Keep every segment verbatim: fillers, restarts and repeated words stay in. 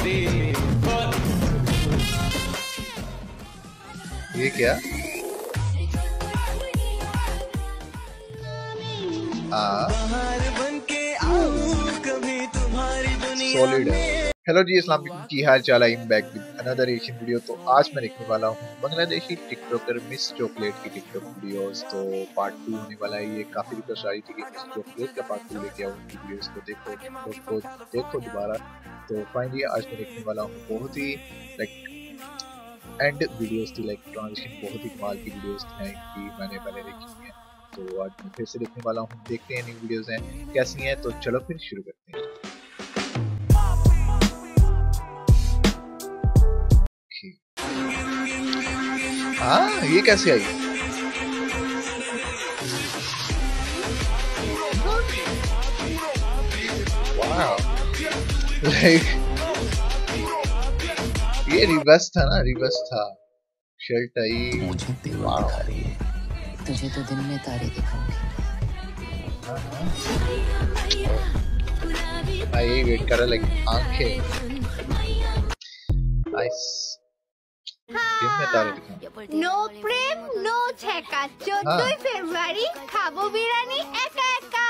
ये क्या? सॉलिड है। हेलो जी, अस्सलाम वालेकुम, की हाल चाल है? I am back with another Asian video. तो आज मैं देखने वाला हूँ बांग्लादेशी टिकटॉकर मिस चॉकलेट की टिकटॉक वीडियोस। तो पार्ट टू होने वाला है। ये काफी रिक्वेस्ट आई थी कि मिस चॉकलेट का पार्ट टू लेके आओ, उनकी वीडियोस को देखो देखो देखो दोबारा। तो फाइनली आज मैं देखने वाला हूँ बहुत ही लाइक एंड वीडियोस थी, लाइक ट्रांजिशन बहुत ही कमाल की वीडियोस हैं कि मैंने पहले देखी हैं। तो आज मैं फिर से देखने वाला हूँ, देखते हैं नई वीडियोस हैं कैसी हैं। तो चलो फिर शुरू करते हैं। हाँ, ये कैसे आई? वाह, लाइक ये रिवर्स था ना, रिवर्स था। शर्ट आई, मुझे दिखा रही है, तुझे तो दिन में तारे दिखाऊंगी। आई वेट कर रहा, लाइक आंखें नाइस। नो प्रेम नो छेका, चौदह फरवरी खाबो बिरयानी एका एका।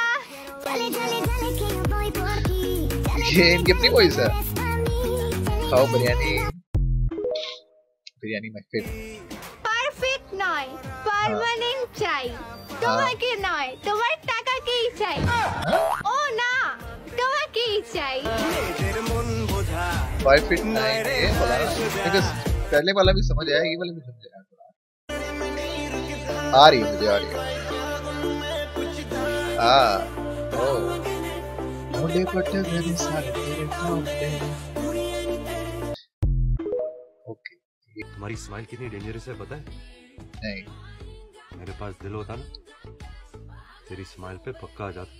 ये इनकी अपनी वॉइस है। खाओ biryani, biryani my favourite. Perfect नय, परमानेंट চাই। তোমাকে নয়, তোমার টাকাকেই চাই। ও না, তোমাকেই চাই। परफेक्ट नाइन ये बोला बिकॉज़ पहले वाला भी समझ आया, ये वाला भी समझ आया थोड़ा। आ रही है, मुझे आ रही है। हाँ, ओ मुझे पट्टे मेरे साथ तेरे कांटे। ओके, तुम्हारी स्माइल कितनी डेंजरस है पता है? नहीं, मेरे पास दिल होता ना, तेरी स्माइल पे पक्का आ जाता।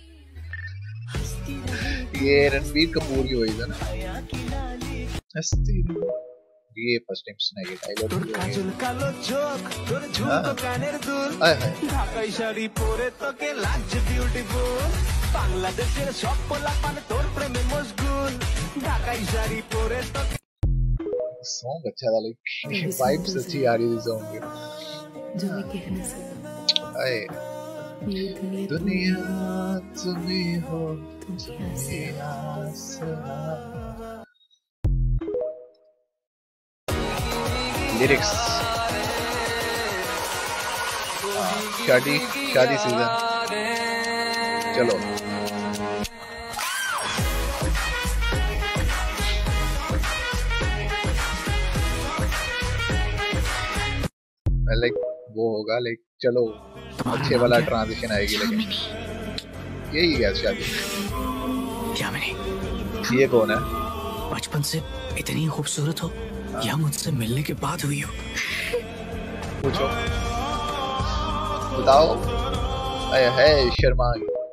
ये रणबीर कपूर की वॉइस है ना। हस्ती ये फर्स्ट टाइम सुना ये डायलॉग। तोर काजल कालो चोख, तोर झुमको कानेर दुल, ढाकाई শাড়ি পরে তোকে লাগছে বিউটিফুল। বাংলাদেশের সব পোলাপান তোর প্রেমে মশগুল, ঢাকাই শাড়ি পরে তোকে। सॉन्ग अच्छा था, लाइक वाइब्स अच्छी आ रही थी सॉन्ग की। जो मैं कहना सकता आए दुनिया तुम्हें हो, दुनिया लिरिक्स। शादी शादी सीजन, चलो लाइक वो होगा, लाइक चलो अच्छे वाला ट्रांजिशन आएगी। लेकिन यही है शादी। क्या मैंने ये कौन है? बचपन से इतनी खूबसूरत हो या मुझसे मिलने के बाद हुई हो? पूछो, बताओ। अरे है शर्मा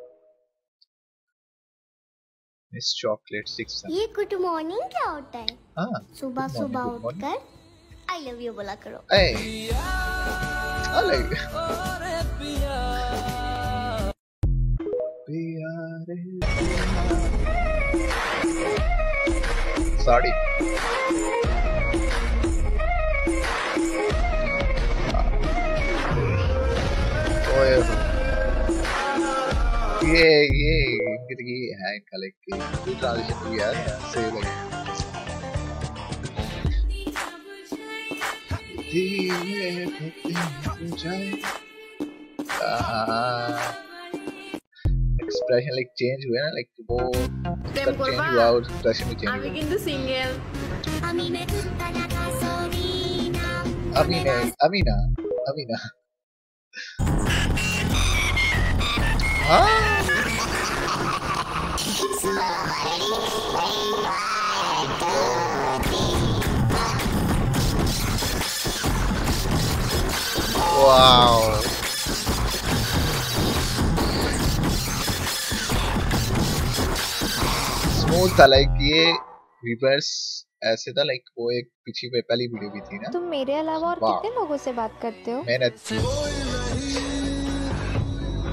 मिस चॉकलेट सिक्स। ये गुड मॉर्निंग क्या होता है? हाँ, सुबह सुबह उठकर आई लव यू बोला करो। ए, अलग साड़ी। ओए ये ये इनकी है इनका लाइक ट्रांजिशन भी है से लाइक एक्सप्रेशन लाइक चेंज हुए ना, लाइक वो चेंज हुआ और एक्सप्रेशन भी चेंज हुआ। আমি কিন্তু সিঙ্গেল। अमीना अमीना अमीना हाँ वाओ, स्मूथ था। लाइक ये रिवर्स ऐसे था, लाइक वो एक पीछे पे पहली वीडियो भी थी ना। तुम मेरे अलावा और कितने लोगों से बात करते हो? मैंने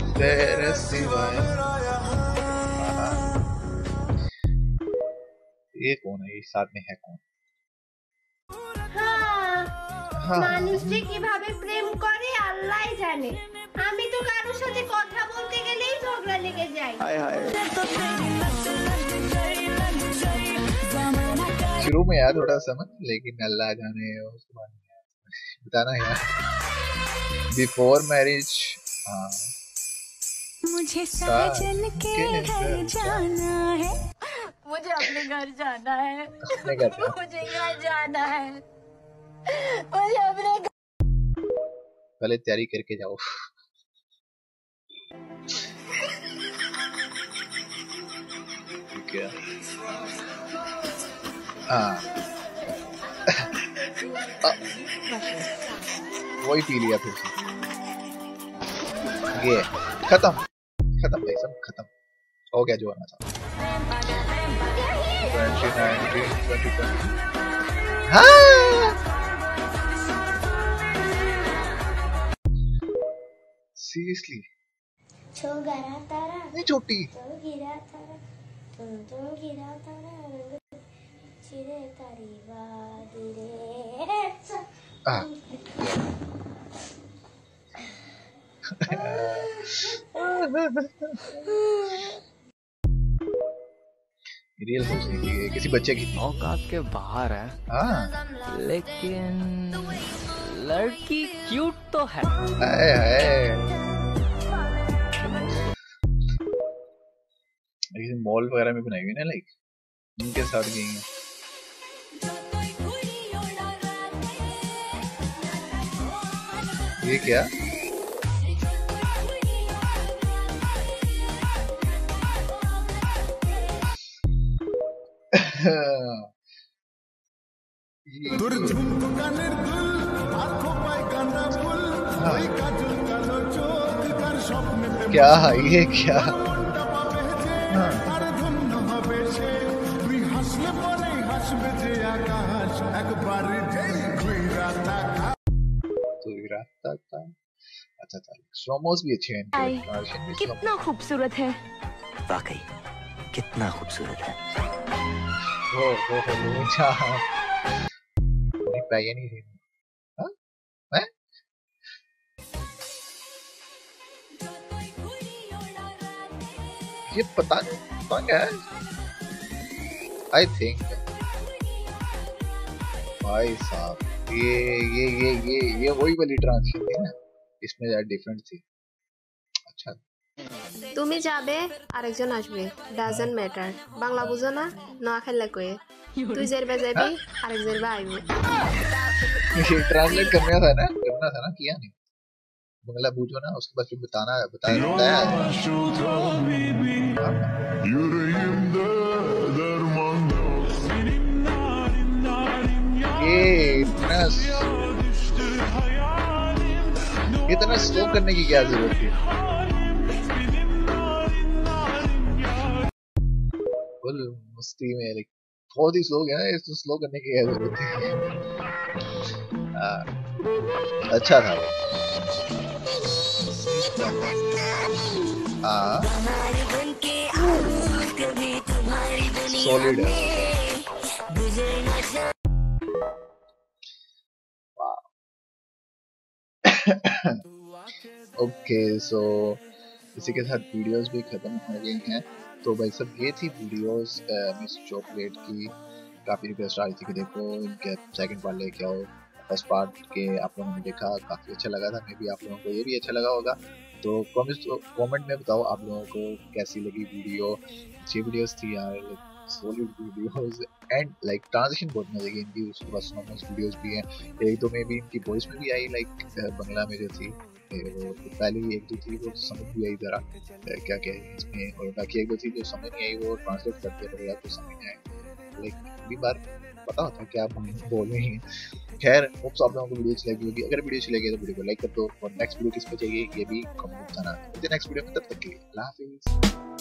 तेरे सिवाय ये कौन है? ये साथ में है कौन? হ্যাঁ हाँ মানুষ যে কিভাবে প্রেম করে আল্লাহই জানে। আমি তো কারোর সাথে কথা বলতে গেলেই ঝগড়া লেগে যায়। हाय हाय शुरू में यार थोड़ा समझ, लेकिन अल्लाह जाने उसके बाद बताना यार। बिफोर मैरिज हाँ मुझे साजन के घर जाना है, मुझे अपने घर जाना है, अपने घर जाना। मुझे घर जाना है, मुझे अपने घर... पहले तैयारी करके जाओ। ठीक है हाँ वही पी लिया फिर से। ये खत्म खत्म भाई सब खत्म हो गया जो होना था। ट्वेंटी नाइनटीन ट्वेंटी ट्वेंटी हाँ सीरियसली छो गरा तारा नहीं छोटी तो गिरा तारा तो तो गिरा तारा चिरे तारी बादी रे। हाँ रियल सोचने की है, किसी बच्चे की औकात के बाहर है, हाँ लेकिन लड़की क्यूट तो है। हाय हाय लेकिन मॉल वगैरह में बनाई हुई ना, लाइक उनके साथ गई हैं। ये क्या क्या ये क्या हाँ। तो रास्ता था अच्छा था। स्लोमोस भी अच्छे हैं इनके, कितना खूबसूरत है, वाकई कितना खूबसूरत है। वो वो वो अच्छा नहीं पाया नहीं रही हाँ मैं ये पता नहीं कौन है। आई थिंक भाई साहब ये ये ये ये ये वही वाली ट्रांजिशन थी ना, इसमें यार डिफरेंट थी। अच्छा তুমি যাবে আরেকজন আসবে, ডাজন্ট ম্যাটার। বাংলা বুঝো না, না খেললে কয়ে তুই যেরবে যাবি আরেক যেরবে আইবো। ये ट्रांसलेट करना था ना करना था ना किया नहीं। बंगला बूझो ना उसके बाद फिर बताना बताया बताया ये इतना इतना स्लो करने की क्या जरूरत थी। फुल मस्ती में लाइक बहुत ही स्लो गया ना, इसको स्लो करने की क्या जरूरत थी। अच्छा था वो हाँ सॉलिड है। ओके सो इसी के साथ वीडियोस भी खत्म हो गई हैं। तो भाई सब ये थी वीडियोस मिस चॉकलेट की। काफ़ी रिक्वेस्ट आ रही थी कि देखो इनके सेकंड पार्ट लेके आओ। फर्स्ट पार्ट के आप लोगों ने देखा काफ़ी अच्छा लगा था, मे भी आप लोगों को ये भी अच्छा लगा होगा। तो कमेंट में बताओ आप लोगों को कैसी लगी वीडियो। अच्छी वीडियोस थी यार, solid videos and like transition बहुत मजे की इनकी। उसके बाद स्नोमोस वीडियोस भी हैं, एक दो में भी इनकी वॉइस में भी आई लाइक बंगला में जो थी वो पहले एक दो थी वो समझ भी आई ज़रा क्या क्या है इसमें, और बाकी एक दो थी जो समझ नहीं आई वो ट्रांसलेट करते रहे तो समझ नहीं आए। लाइक अगली बार पता होता है क्या बोल रहे हैं। खैर होप्स आप लोगों को वीडियो अच्छी लगी होगी। अगर वीडियो अच्छी लगी तो वीडियो को लाइक कर दो और नेक्स्ट वीडियो किस पे चाहिए ये भी कमेंट करना। नेक्स्ट वीडियो में तब तक के लिए अल्लाह हाफिज़।